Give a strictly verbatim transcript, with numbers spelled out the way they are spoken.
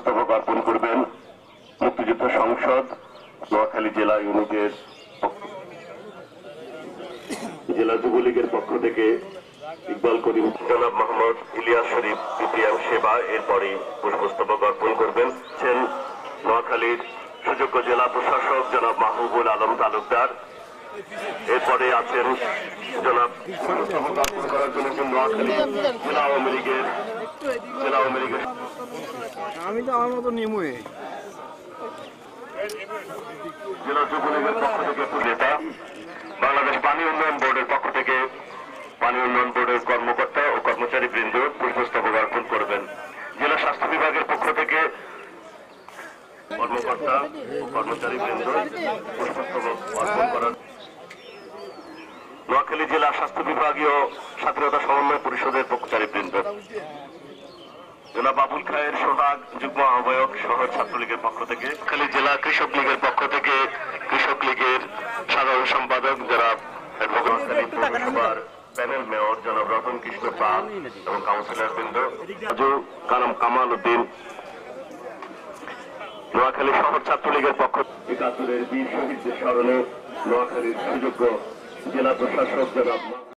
পুষ্পস্তবক অর্পণ করবেন মুক্তিযুদ্ধ সংসদ নোয়াখালী জেলা ইউনিটের জেলা যুবলীগের পক্ষ থেকে ইকবাল করিম, জনাব মোহাম্মদ ইলিয়াস শরীফ বিপিএম সেবা এরপরই পুষ্পস্তবক অর্পণ করবেন। নোয়াখালীর সুযোগ্য জেলা প্রশাসক জনাব মাহবুবুল আলম তালুকদার, এরপরে আছেন জনাব পুষ্পস্তবক অর্পণ করার জন্য নোয়াখালী জেলা আওয়ামী লীগের জেলা আওয়ামী লীগের আমি তো আমার মতো নিমুয়ে জেলা যুবলীগের পক্ষ থেকে নেতা, বাংলাদেশ পানি উন্নয়ন বোর্ডের পক্ষ থেকে পানি উন্নয়ন বোর্ডের কর্মকর্তা ও কর্মচারী বৃন্দ পুষ্পস্তবক অর্পণ করবেন। জেলা স্বাস্থ্য বিভাগের পক্ষ থেকে কর্মকর্তা ও কর্মচারী বৃন্দ পুষ্পস্তবক অর্পণ করেন। নোয়াখালী জেলা স্বাস্থ্য বিভাগীয় স্বাধীনতা সমন্বয় পরিষদের কর্মচারী বৃন্দ, জনাব আবুল খায়ের সোহাগ যুগ্ম আহ্বায়ক শহর ছাত্রলীগের পক্ষ থেকে, নোয়াখালী জেলা কৃষক লীগের পক্ষ থেকে কৃষক লীগের সাধারণ সম্পাদক জনাব নোয়াখালী পৌরসভার প্যানেল মেয়র জনাব রতন কৃষ্ণ পাল এবং কাউন্সিলর বৃন্দ, কালাম কামাল উদ্দিন, নোয়াখালী শহর ছাত্রলীগের পক্ষ একাত্তরের বীর শহীদদের স্মরণে নোয়াখালীর সুযোগ্য জেলা প্রশাসক জনাব